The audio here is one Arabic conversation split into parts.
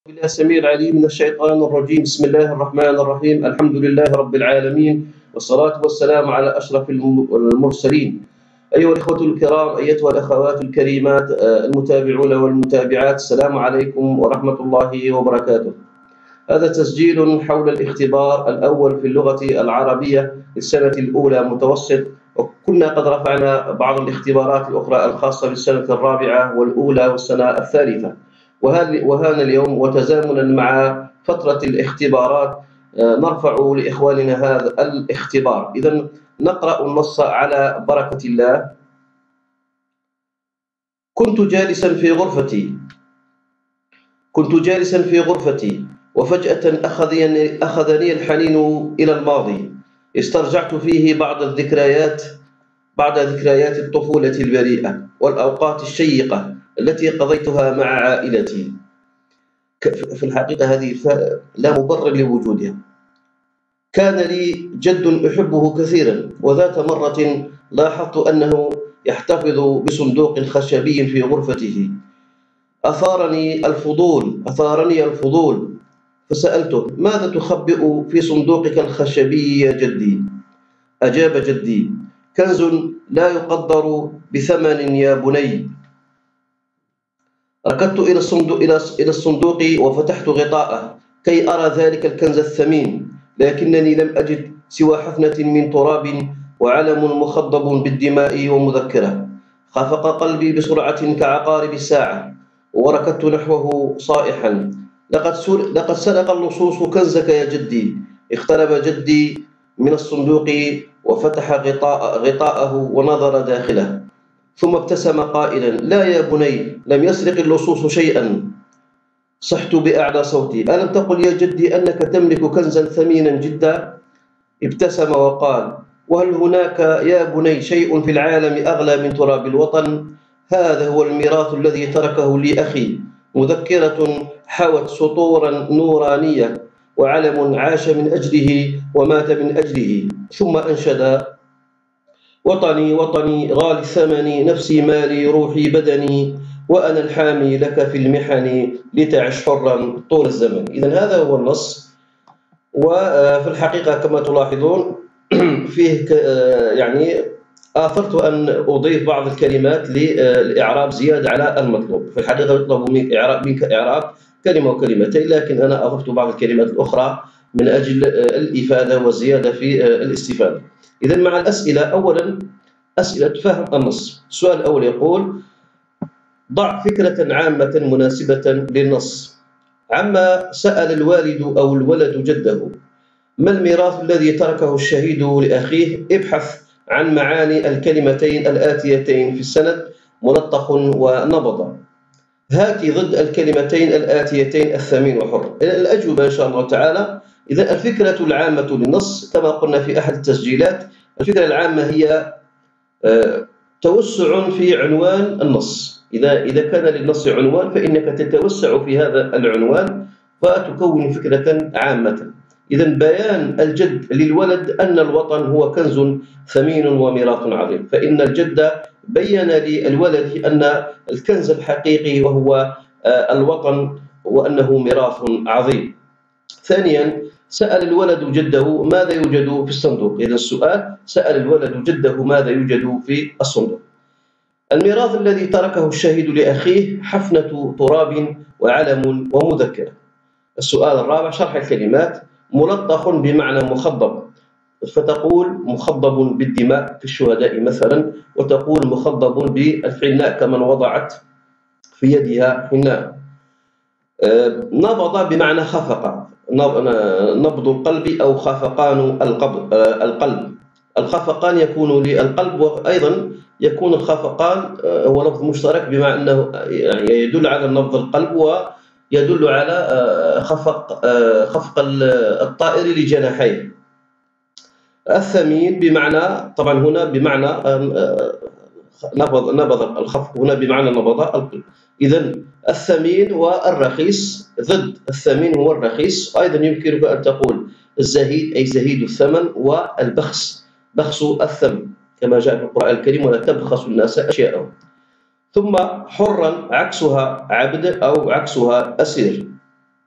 بالله السميع العليم من الشيطان الرجيم. بسم الله الرحمن الرحيم. الحمد لله رب العالمين، والصلاة والسلام على أشرف المرسلين. أيها الإخوة الكرام، أيتها الأخوات الكريمات، المتابعون والمتابعات، السلام عليكم ورحمة الله وبركاته. هذا تسجيل حول الاختبار الأول في اللغة العربية للسنة الأولى متوسط، وكنا قد رفعنا بعض الاختبارات الأخرى الخاصة بالسنة الرابعة والأولى والسنة الثالثة. وهذا اليوم وتزامنا مع فترة الاختبارات نرفع لإخواننا هذا الاختبار. إذا نقرأ النص على بركة الله. كنت جالسا في غرفتي وفجأة أخذني الحنين إلى الماضي. استرجعت فيه بعض ذكريات الطفولة البريئة والأوقات الشيقة التي قضيتها مع عائلتي. في الحقيقة هذه لا مبرر لوجودها. كان لي جد أحبه كثيرا، وذات مرة لاحظت أنه يحتفظ بصندوق خشبي في غرفته. أثارني الفضول، فسألته: ماذا تخبئ في صندوقك الخشبي يا جدي؟ أجاب جدي: كنز لا يقدر بثمن يا بني. ركضت إلى الصندوق وفتحت غطاءه كي أرى ذلك الكنز الثمين، لكنني لم أجد سوى حفنة من تراب وعلم مخضب بالدماء ومذكرة. خفق قلبي بسرعة كعقارب الساعة، وركضت نحوه صائحا: لقد سرق اللصوص كنزك يا جدي. اقترب جدي من الصندوق وفتح غطاءه ونظر داخله، ثم ابتسم قائلا: لا يا بني، لم يسرق اللصوص شيئا. صحت بأعلى صوتي: ألم تقل يا جدي أنك تملك كنزا ثمينا جدا؟ ابتسم وقال: وهل هناك يا بني شيء في العالم أغلى من تراب الوطن؟ هذا هو الميراث الذي تركه لي أخي، مذكرة حوت سطورا نورانية، وعلم عاش من أجله ومات من أجله. ثم أنشد: وطني وطني غالي الثمن، نفسي مالي روحي بدني، وأنا الحامي لك في المحن، لتعش حرا طول الزمن. إذن هذا هو النص. وفي الحقيقة كما تلاحظون فيه يعني آثرت أن أضيف بعض الكلمات للإعراب زيادة على المطلوب. في الحقيقة يطلب منك إعراب كلمة وكلمتين، لكن أنا أضفت بعض الكلمات الأخرى من أجل الإفادة والزيادة في الاستفادة. إذن مع الأسئلة. أولا أسئلة فهم النص. السؤال الأول يقول: ضع فكرة عامة مناسبة للنص. عما سأل الوالد أو الولد جده: ما الميراث الذي تركه الشهيد لأخيه؟ ابحث عن معاني الكلمتين الآتيتين في السند: ملطخ ونبض. هات ضد الكلمتين الآتيتين: الثمين وحر. الأجوبة إن شاء الله تعالى. إذا الفكرة العامة للنص كما قلنا في أحد التسجيلات، الفكرة العامة هي توسع في عنوان النص. إذا كان للنص عنوان فإنك تتوسع في هذا العنوان فتكون فكرة عامة. إذا بيان الجد للولد أن الوطن هو كنز ثمين وميراث عظيم، فإن الجد بين للولد أن الكنز الحقيقي وهو الوطن، وأنه ميراث عظيم. ثانيا سأل الولد جده: ماذا يوجد في الصندوق؟ إذا السؤال: سأل الولد جده ماذا يوجد في الصندوق. الميراث الذي تركه الشهيد لأخيه: حفنة تراب وعلم ومذكرة. السؤال الرابع: شرح الكلمات. ملطخ بمعنى مخضب، فتقول مخضب بالدماء في الشهداء مثلا، وتقول مخضب بالحناء كمن وضعت في يدها حناء. نبض بمعنى خفق، نبض القلب أو خفقان القلب. الخفقان يكون للقلب، وأيضا يكون الخفقان هو لفظ مشترك بما أنه يعني يدل على نبض القلب، ويدل على خفق الطائر لجناحيه. الثمين بمعنى، طبعا هنا بمعنى نبض الخفق، هنا بمعنى نبض القلب. إذا الثمين والرخيص ضد الثمين هو الرخيص. أيضا يمكنك أن تقول الزهيد أي زهيد الثمن، والبخس بخس الثمن كما جاء في القرآن الكريم: ولا تبخسوا الناس أشياءهم. ثم حرا عكسها عبد أو عكسها أسير.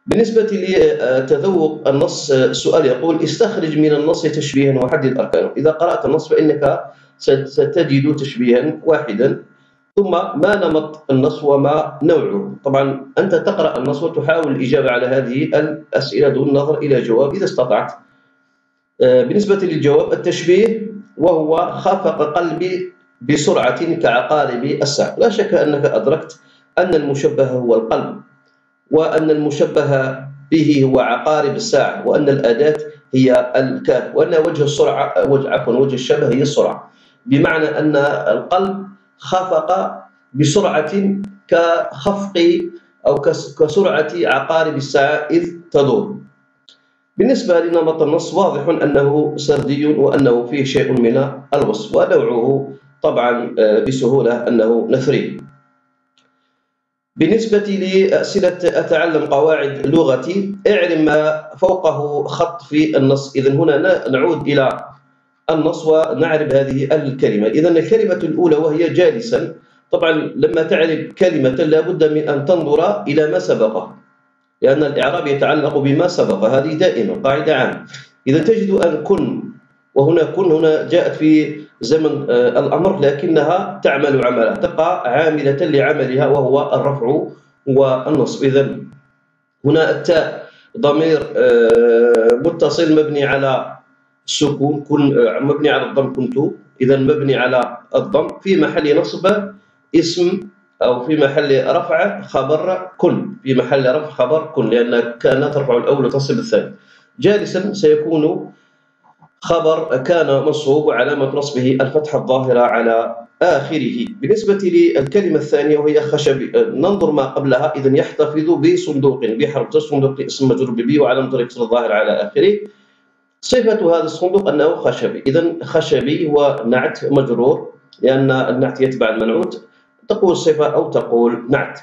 بالنسبة لتذوق النص، السؤال يقول: استخرج من النص تشبيها وحدد أركانه. إذا قرأت النص فإنك ستجد تشبيها واحدا، ثم ما نمط النص وما نوعه. طبعا أنت تقرأ النص وتحاول الإجابة على هذه الأسئلة دون النظر إلى جواب إذا استطعت. بالنسبة للجواب: التشبيه وهو خافق قلبي بسرعة كعقارب الساعة. لا شك أنك أدركت أن المشبه هو القلب، وأن المشبه به هو عقارب الساعة، وأن الأداة هي الكاف، وأن وجه السرعة وجه الشبه هي السرعة، بمعنى أن القلب خفق بسرعة كخفق أو كسرعة عقارب الساعة إذ تدور. بالنسبة لنمط النص، واضح أنه سردي وأنه فيه شيء من الوصف، ونوعه طبعا بسهولة أنه نثري. بالنسبة لأسئلة أتعلم قواعد لغتي، اعلم ما فوقه خط في النص. إذن هنا نعود إلى النص ونعرف هذه الكلمة. إذن الكلمة الأولى وهي جالسا، طبعا لما تعرف كلمة لابد من أن تنظر إلى ما سبقه، لأن الإعراب يتعلق بما سبق، هذه دائما قاعدة عامة. إذا تجد أن كن، وهنا كن هنا جاءت في زمن الأمر لكنها تعمل عملها، تبقى عاملة لعملها وهو الرفع والنصب. إذن هنا التاء ضمير متصل مبني على السكون، مبني على الضم كنت، إذن مبني على الضم في محل نصب اسم، أو في محل رفع خبر كن، في محل رفع خبر كن، لأن كان ترفع الأول وتنصب الثاني. جالسا سيكون خبر كان منصوب وعلامة نصبه الفتحة الظاهرة على آخره. بالنسبة للكلمة الثانية وهي خشبي، ننظر ما قبلها. إذن يحتفظ بصندوق، بحرف صندوق اسم مجرور ببي وعلامة الكسر الظاهرة على آخره. صفة هذا الصندوق أنه خشبي. إذن خشبي هو نعت مجرور، لأن النعت يتبع المنعوت، تقول صفة أو تقول نعت.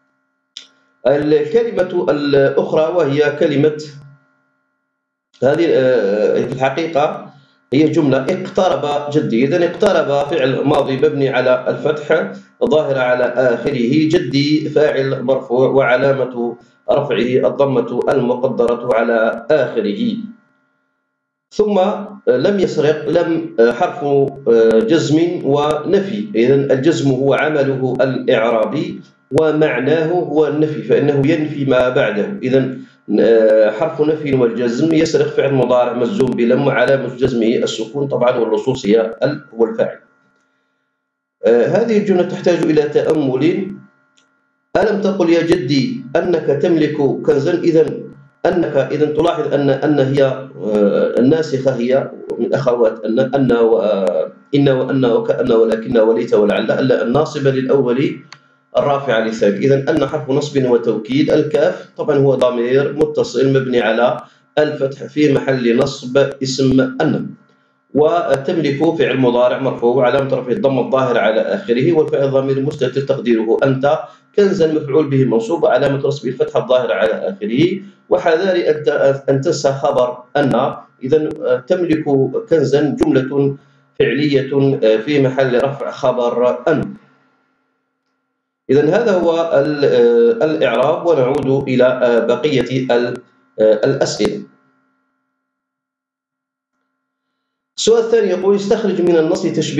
الكلمة الأخرى وهي كلمة، هذه في الحقيقة هي جملة: اقترب جدي. إذن اقترب فعل ماضي مبني على الفتح ظاهرة على آخره، جدي فاعل مرفوع وعلامة رفعه الضمة المقدرة على آخره. ثم لم يسرق، لم حرف جزم ونفي. إذن الجزم هو عمله الإعرابي ومعناه هو النفي، فإنه ينفي ما بعده. إذن حرف نفي والجزم. يسرق فعل مضارع مجزوم بلم وعلامة جزمه السكون طبعا، واللصوص هو الفاعل. هذه الجملة تحتاج إلى تأمل. ألم تقل يا جدي أنك تملك كنزا؟ إذن تلاحظ أن هي الناسخة هي من أخوات أن وإن وأن وكأن ولكن وليت ولعل، الناصبة للأول الرافعة للثاني. إذن أن حرف نصب وتوكيد. الكاف طبعا هو ضمير متصل مبني على الفتح في محل نصب اسم أن. وتملك فعل مضارع مرفوع وعلامة رفعه الضمة الظاهرة على آخره، والفعل ضمير مستتر تقديره أنت. كنزا مفعول به منصوب وعلامة نصبه الفتحة الظاهرة على آخره. وحذار أن تنسى خبر أن. إذن تملك كنزا جملة فعلية في محل رفع خبر أن. إذن هذا هو الإعراب، ونعود إلى بقية الأسئلة. السؤال الثاني يقول: استخرج من النص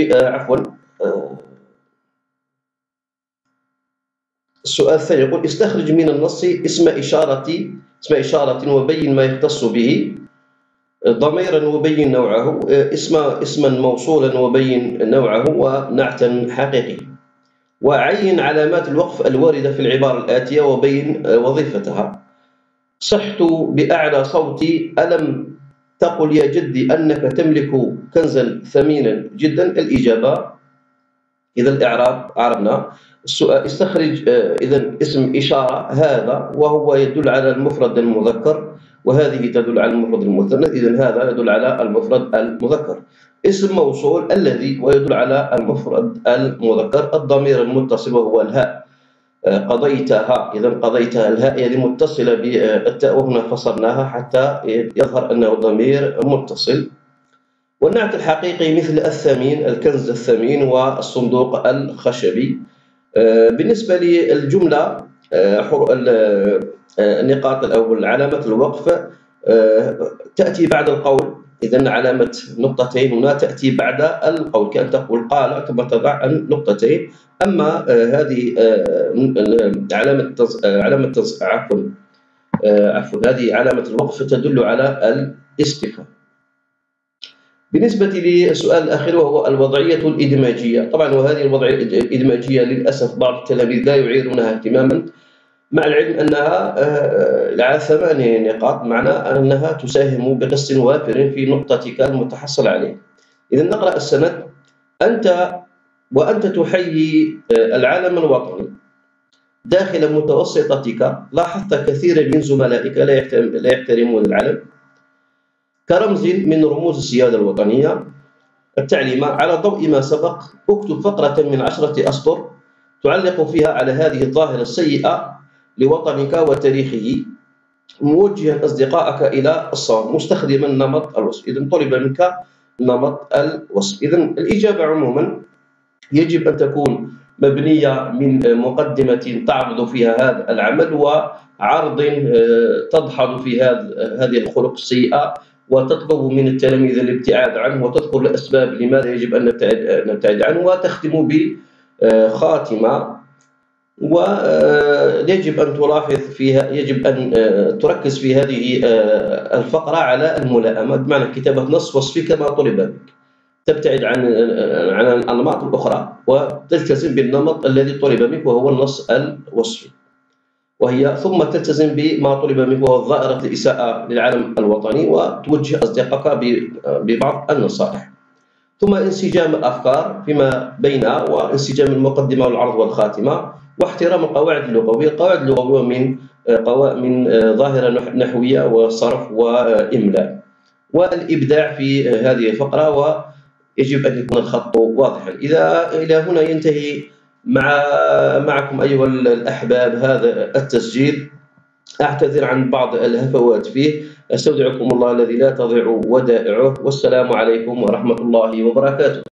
السؤال الثاني يقول: استخرج من النص اسم إشارة وبين ما يختص به، ضميرا وبين نوعه، اسما موصولا وبين نوعه، ونعتا حقيقي. وعين علامات الوقف الواردة في العبارة الآتية وبين وظيفتها. صحت بأعلى صوتي. ألم تقل يا جدي أنك تملك كنزا ثمينا جدا؟ الإجابة. إذا الإعراب عرفنا. السؤال: استخرج إذن اسم إشارة هذا، وهو يدل على المفرد المذكر، وهذه تدل على المفرد المثنى. إذن هذا يدل على المفرد المذكر. اسم موصول الذي، ويدل على المفرد المذكر. الضمير المتصل وهو الهاء. قضيتها. إذن قضيتها، الهاء يعني متصلة بالتاء، وهنا فصلناها حتى يظهر أنه ضمير متصل. والنعت الحقيقي مثل الثمين، الكنز الثمين والصندوق الخشبي. بالنسبة للجملة النقاط أو علامة الوقف تأتي بعد القول. إذن علامة نقطتين هنا تأتي بعد القول، كأن تقول قال ثم تضع النقطتين. أما هذه هذه علامة الوقف تدل على الاستفهام. بالنسبة للسؤال الأخير وهو الوضعية الإدماجية، طبعا وهذه الوضعية الإدماجية للأسف بعض التلاميذ لا يعيرونها اهتماما، مع العلم أنها على 8 نقاط، معنى أنها تساهم بقسط وافر في نقطتك المتحصل عليه. إذا نقرأ السند: وأنت تحيي العلم الوطني داخل متوسطتك، لاحظت كثيرا من زملائك لا يحترمون العلم كرمز من رموز السيادة الوطنية. التعليمة: على ضوء ما سبق اكتب فقرة من 10 أسطر تعلق فيها على هذه الظاهرة السيئة لوطنك وتاريخه، موجها أصدقائك إلى الصواب مستخدما نمط الوصف. إذن طلب منك نمط الوصف. إذن الإجابة عموما يجب أن تكون مبنية من مقدمة تعرض فيها هذا العمل، وعرض تدحض في هذه الخلق السيئة، وتطلب من التلاميذ الابتعاد عنه، وتذكر الأسباب لماذا يجب أن نبتعد عنه، وتختم بخاتمة. ويجب أن تلاحظ فيها، يجب أن تركز في هذه الفقرة على الملائمة، بمعنى كتابة نص وصفي كما طلب منك، تبتعد عن الأنماط الأخرى وتلتزم بالنمط الذي طلب منك وهو النص الوصفي، ثم تلتزم بما طلب منك وهو ظاهرة الإساءة للعلم الوطني، وتوجه أصدقائك ببعض النصائح. ثم انسجام الأفكار فيما بينها، وانسجام المقدمة والعرض والخاتمة، واحترام القواعد اللغوية. القواعد اللغوية من ظاهرة نحوية وصرف وإملاء، والإبداع في هذه الفقرة، ويجب أن يكون الخط واضحا. إلى هنا ينتهي معكم أيها الأحباب هذا التسجيل. أعتذر عن بعض الهفوات فيه. أستودعكم الله الذي لا تضيع ودائعه، والسلام عليكم ورحمة الله وبركاته.